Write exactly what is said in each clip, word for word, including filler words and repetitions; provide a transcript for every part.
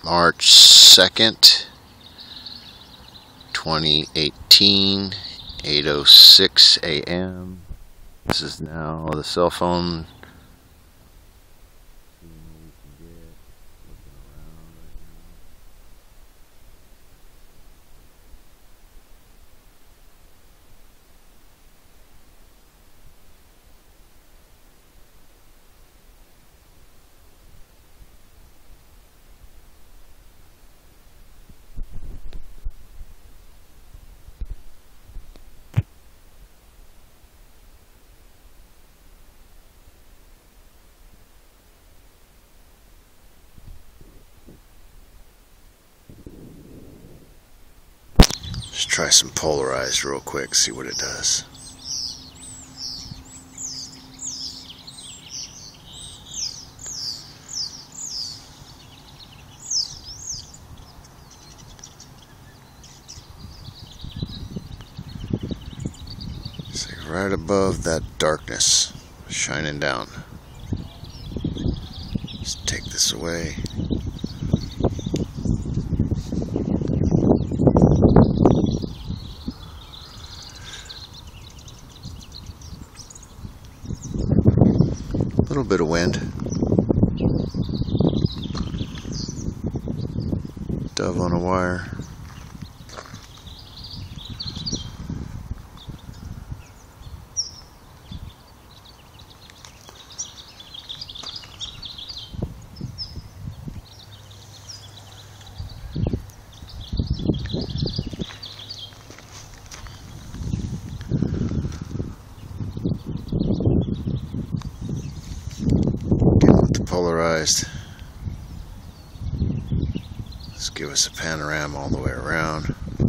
March second, twenty eighteen, eight oh six a m This is now the cell phone. Let's try some polarized real quick, see what it does. See, right above that darkness shining down. Let's take this away. A little bit of wind. Dove on a wire. Polarized. Let's give us a panorama all the way around.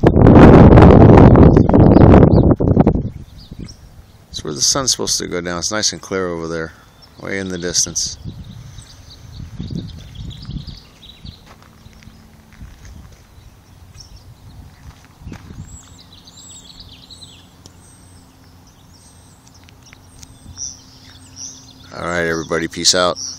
That's where the sun's supposed to go down. It's nice and clear over there, way in the distance. All right, everybody, peace out.